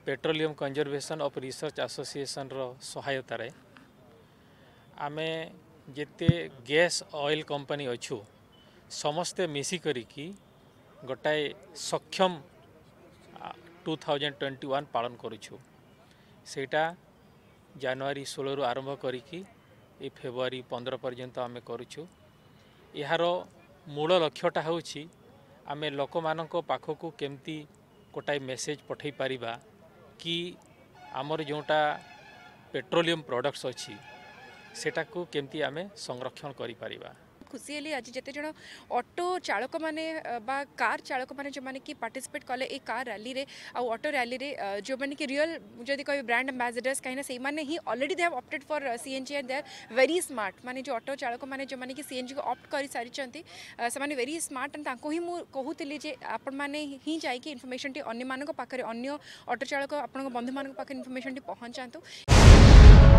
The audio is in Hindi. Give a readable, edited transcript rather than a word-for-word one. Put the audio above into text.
Petroleum conservation of research association रो सहायतार आमे जेते गैस ऑयल कंपनी अच्छु समस्ते मिसिक गोटाए सक्षम 2021 पालन करुछु। सेटा जनवरी 16 आरंभ करिकी ए फेब्रुआरी 15 पर्यंत आमे करुछु। यार मूल लक्ष्यटा होछि आमे लोक मानक पाखकू केमती गोटाए मेसेज पठै पारिबा कि आमर जोटा पेट्रोलियम प्रोडक्ट्स अच्छी सेटा को केमती आमे संरक्षण करि पारिबा। खुशी हेली आज जिते जन ऑटो चालक माने बा कार चालक माने जो माने कि पार्टिसिपेट कले ए कार रैली रे आ ऑटो रैली रे जो माने कि रियल जदि कहि ब्रांड एम्बेसडर्स कहीं ना से माने ही already they have opted for CNG and they are very smart. माने जो ऑटो चालक माने जो माने कि सीएनजी को ऑप्ट करि सारी चंती से माने वेरी स्मार्ट एंड ताको ही मु कहूतिली जे आपण माने ही जाई कि इन्फॉर्मेशन टी अन्य मानक पाखरे अन्य ऑटो चालक आपण बंधु मानक पाखरे इन्फॉर्मेशन टी पहुंचांतु।